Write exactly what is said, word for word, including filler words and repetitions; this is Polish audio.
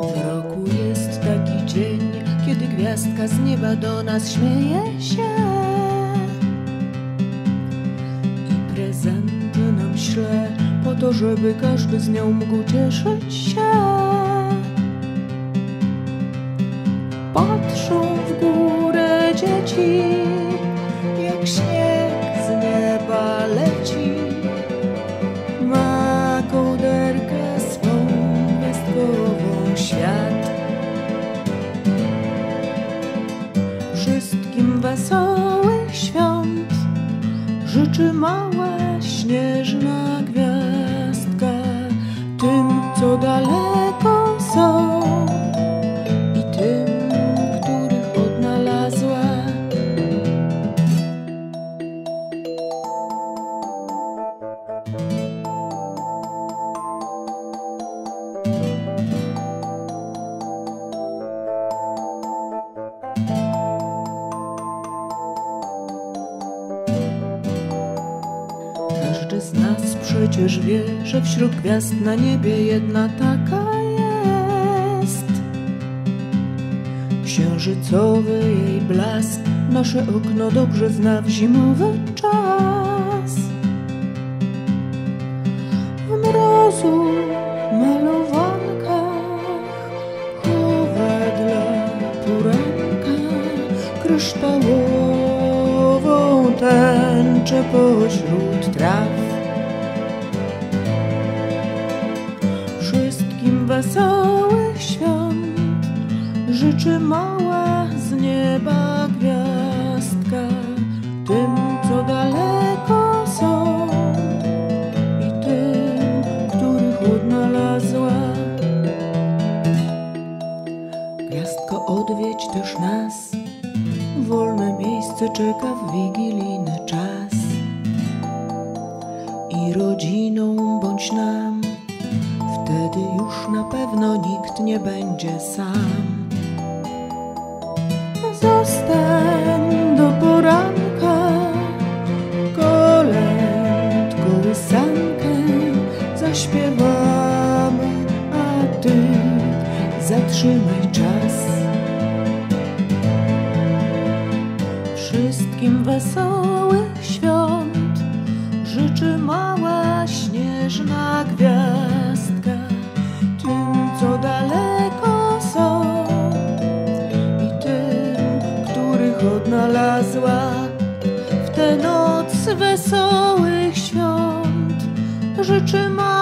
W roku jest taki dzień, kiedy gwiazdka z nieba do nas śmieje się i prezenty nam śle po to, żeby każdy z nią mógł cieszyć się. Patrzą w górę dzieci, jak śnieg z nieba leci. Ma kołderkę swą gwiazdkową świat. Wszystkim wesołych świąt życzy mała śnieżna gwiazdka, tym, co daleko są i tym, których odnalazła. Każdy z nas przecież wie, że wśród gwiazd na niebie jedna taka jest. Księżycowy jej blask nasze okno dobrze zna w zimowy czas. W mrozu malowankach chowa dla poranka kryształową tęczę pośród traw. Wszystkim wesołych świąt życzy mała z nieba gwiazdka, tym, co daleko są i tym, których odnalazła. Gwiazdko, odwiedź też nas, wolne miejsce czeka w wigilijny czas. I rodziną bądź nam, wtedy już na pewno nikt nie będzie sam. Zostań do poranka, kolęd, kołysankę zaśpiewamy, a ty zatrzymaj czas. Wszystkim wesołych świąt życzy mała śnieżna gwiazdka, tym, co daleko są i tym, których odnalazła. W tę noc wesołych świąt życzy mała